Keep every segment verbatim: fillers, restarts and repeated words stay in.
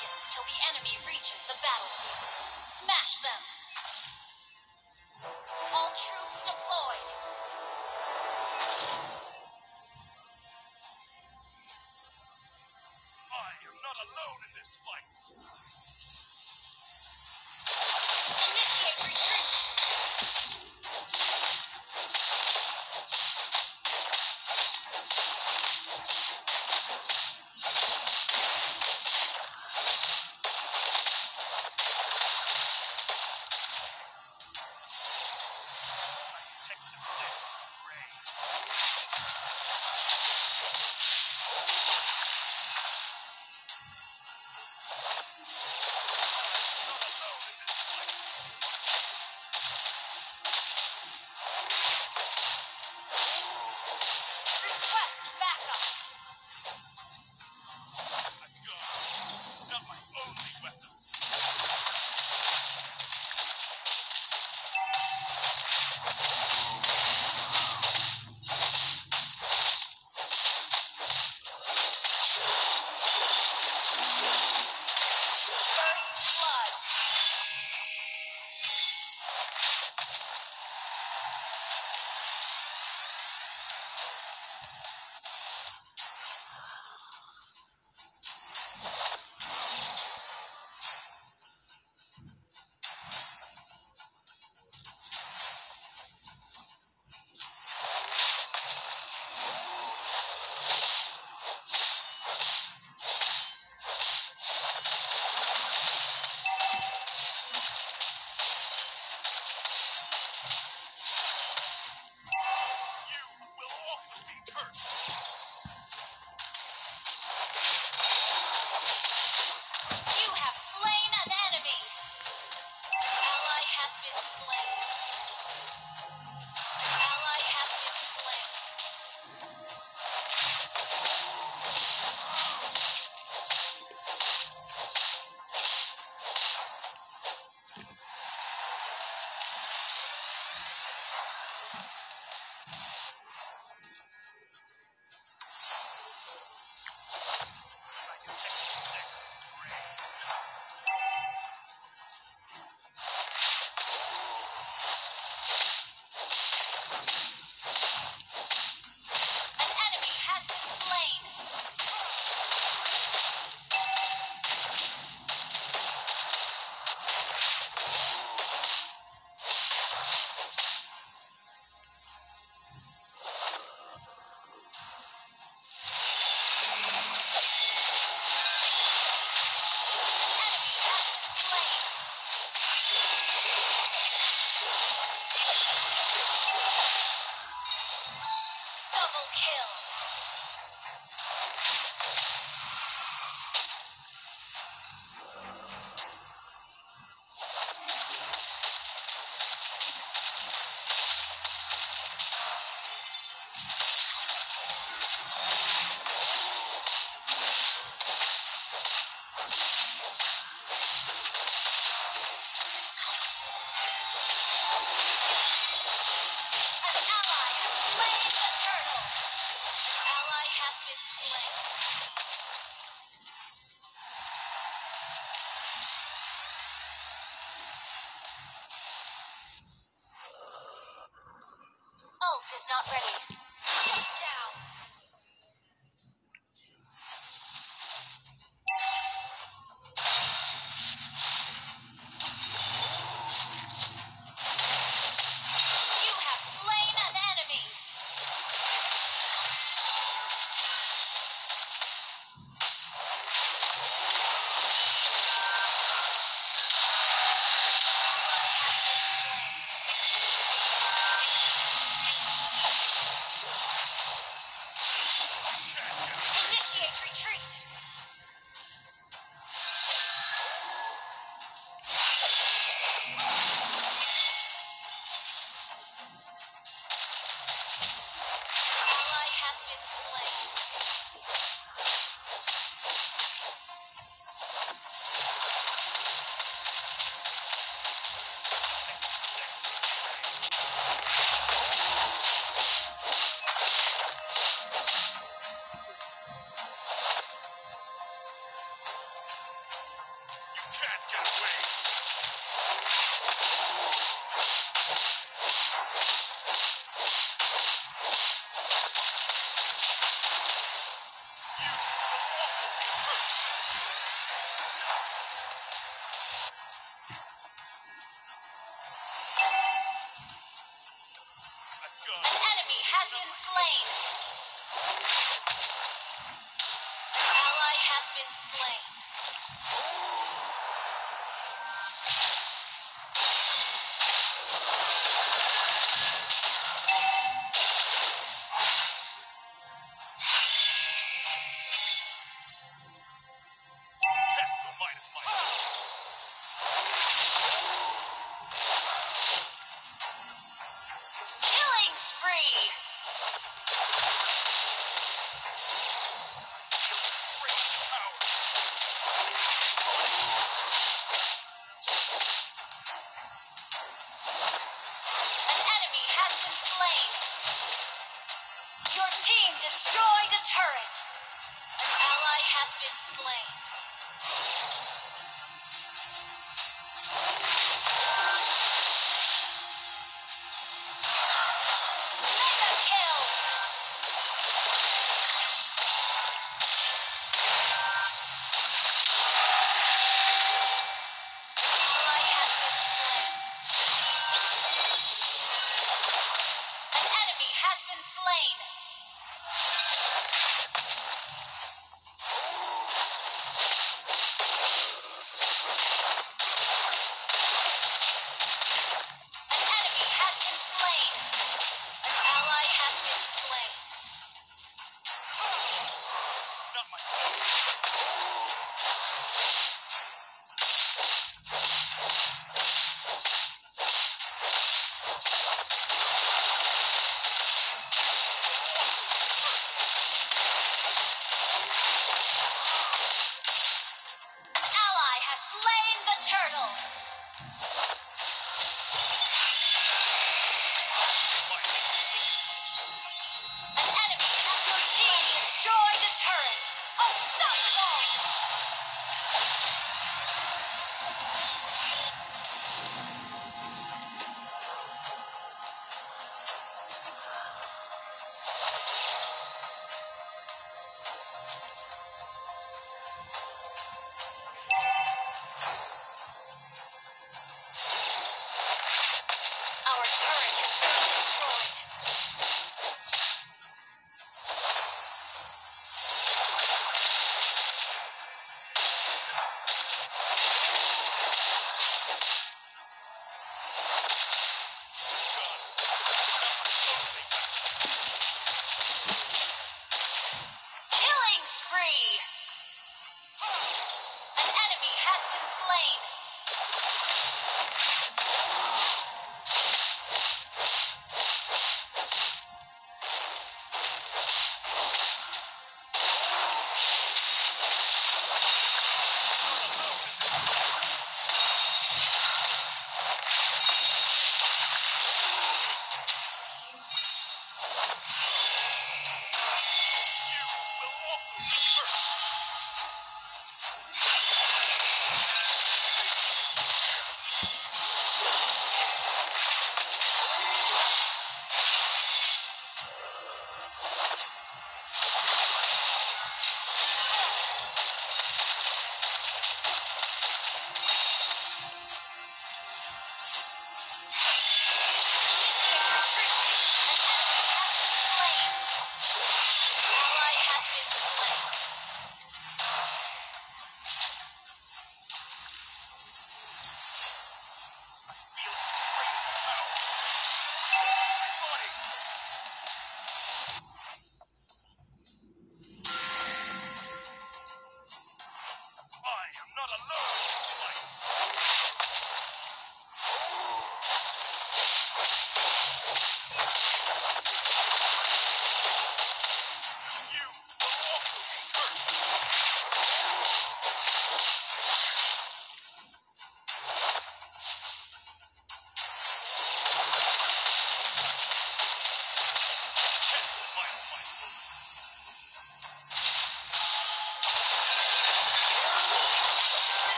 seconds till the enemy reaches the battlefield. Smash them! All troops deployed. I am not alone in this fight. Initiate retreat! Request backup! A gun is not my only weapon. First blood! You will also be cursed. You have slain an enemy! An ally has been slain. An ally has been slain. An enemy has been slain. Enemy has been slain. Double kill. An ally has slain the turtle. An ally has been slain. Ult is not ready. Shut down. You have slain an enemy. Ally has been slain. slain. An ally has been slain. Test the might of my Killing spree. great power. An enemy has been slain. Your team destroyed a turret. An ally has been slain. Mega kill. Ally has been slain. An enemy has been slain. An enemy has been slain. An ally has been slain. It's not my fault.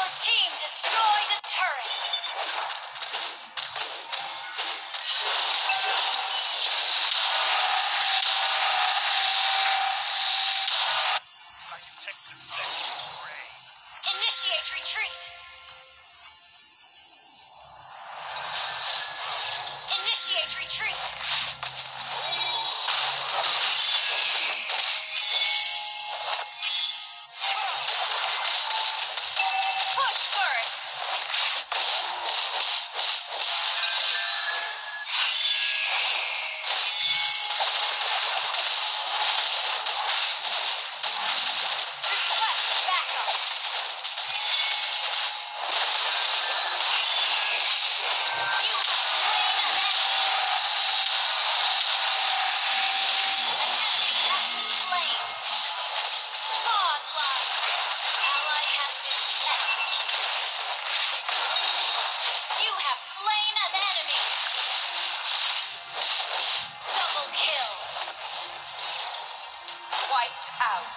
team destroyed a turret. I detect the scent of prey. Initiate retreat. Initiate retreat. Push first. Request backup. You have slain an enemy. An enemy has been slain. Godlike. An ally has been executed. You have slain an enemy. Double kill. Wiped out.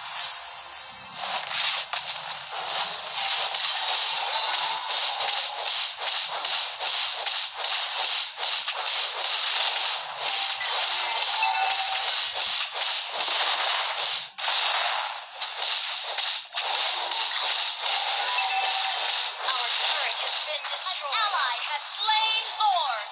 Our turret has been destroyed. An ally has slain Lord.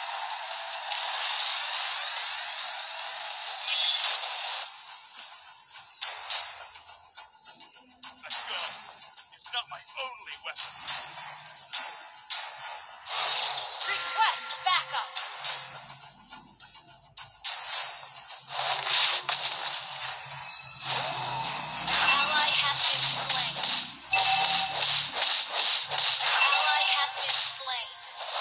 A gun is not my only weapon. Request backup. An ally has been slain. An ally has been slain.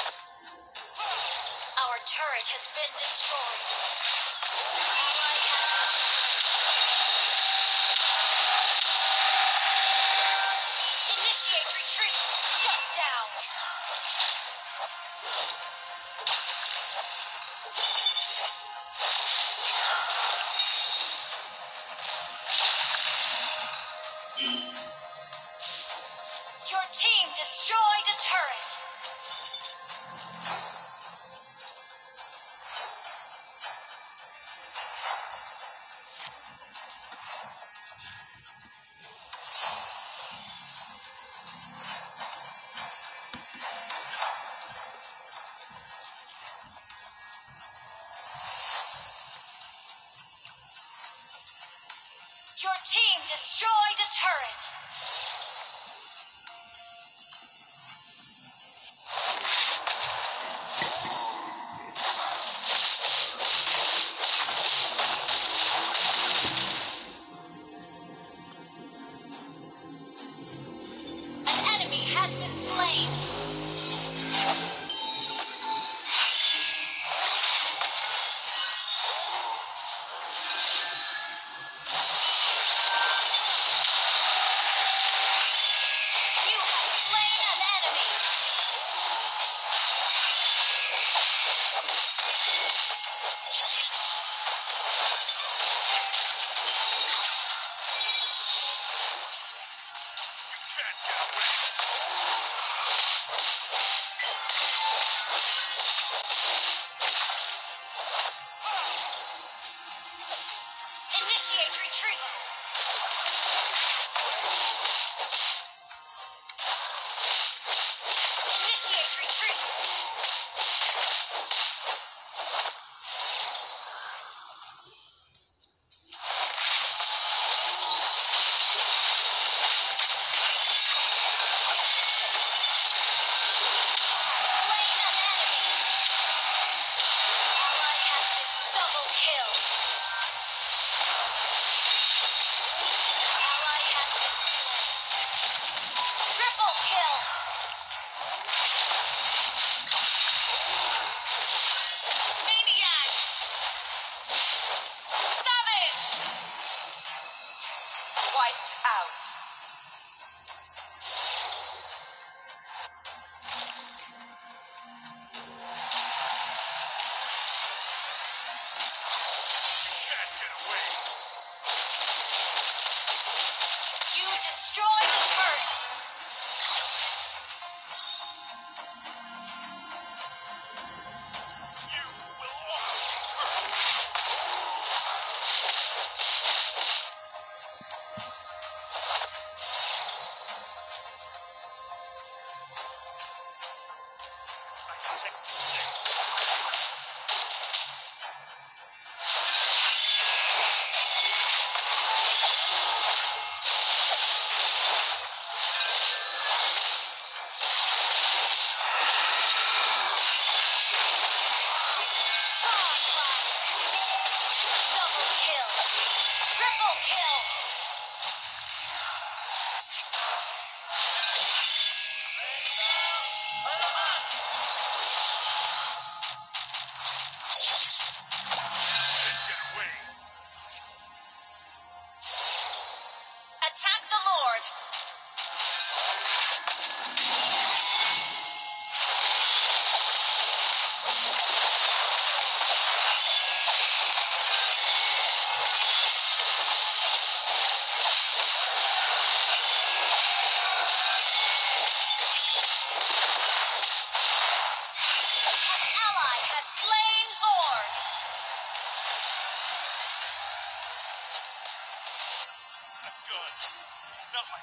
Our turret has been destroyed. An ally has been slain. Initiate retreat. Shut down. Your team destroyed a turret. Your team destroyed a turret. An enemy has been slain. You have slain an enemy. You can't get away. Initiate retreat. Initiate retreat.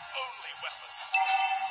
only weapon.